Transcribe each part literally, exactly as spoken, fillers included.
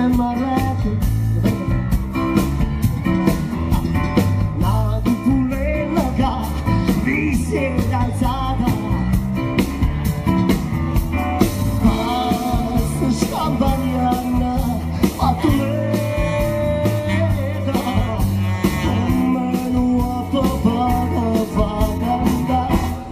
innamorati, ma tu pure loca mi sei alzata. Basta scampagnana a tu leda, come nuoto poco vaganda.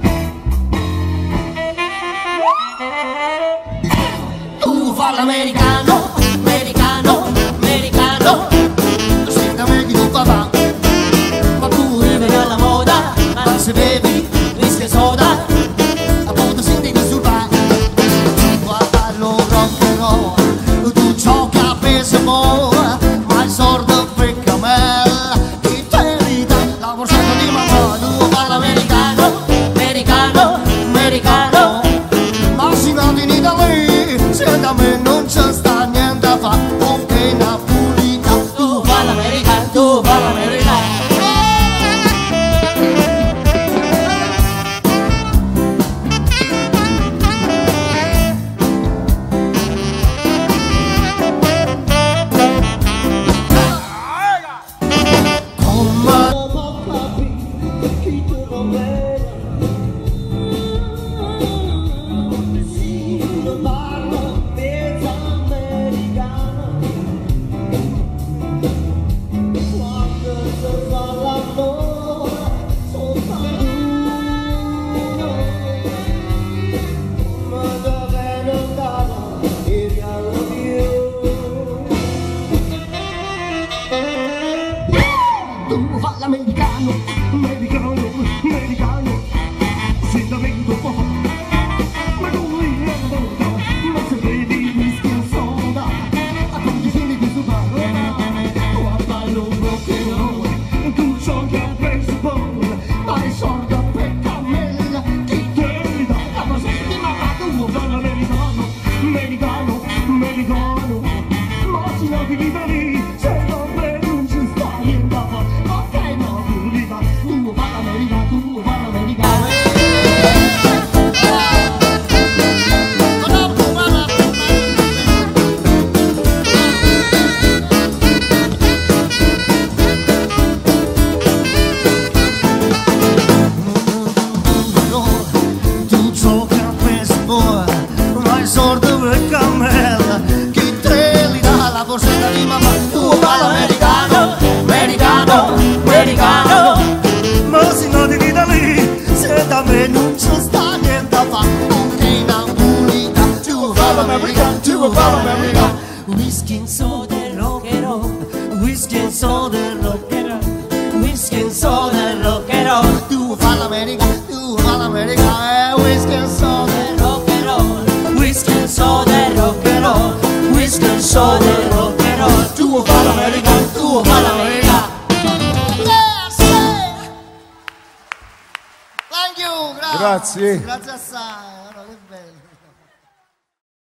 Tu fa l'americano, americano, americano, senta me di tuo papà, ma tu vivi alla moda, ma se bevi whisky e soda, appunto si ti disturba. Guarda lo rock and roll, tu gioca a peso ma il sordo becca me, chi te li dà la borsetta di mamma. Tu fa l'americano, americano, americano, ma si va in Italia, se da me non c'è sta niente a fa, ok napolitano. Tu fa l'americano, tu fa l'americano. Tu fa l'americano, americano, americano, se da me tu fa, ma tu li renda, ma se vedi whisky e soda, a condizioni di subare, guarda lo rock and roll, tu giochi a baseball, dai sorda per camella, chi te li dà, la borsetta di mamma. Tu fa l'americano, americano, americano, ma si va di lì, se da me non ci sta niente a fare. Borsetta di mamma, tu fa l'americano, americano, americano, ma se non ti da lì, se da me non ci sta niente a fa, ok napolitano. Tu fa l'americano, tu fa l'americano, whisky and soda rock and roll, whisky and soda rock and roll, whisky and soda rock and roll. Tu fa l'americano, tu fa l'americano, whisky and soda rock and roll, whisky and soda rock and roll, whisky and soda rock and roll. Tu fa l'americano, tu fa l'americano. Thank you, grazie. Grazie. Grazie assai.